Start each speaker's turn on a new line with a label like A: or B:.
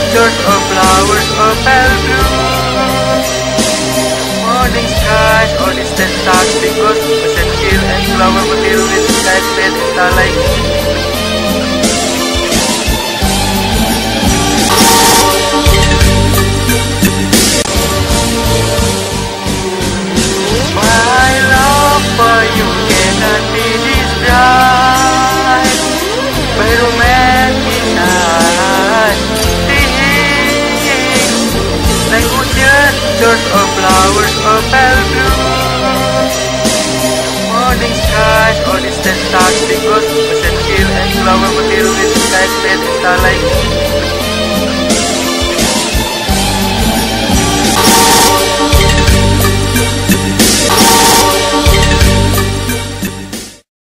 A: Shores or flowers or pale blue. Morning skies or distant stars because ocean hill and flower material with sky fade and starlight. My love for you cannot be described by romanticized things like ocean, shores or flowers or pale blue. Morning skies or distant stars because ocean hill and flower material with sky fade and starlight.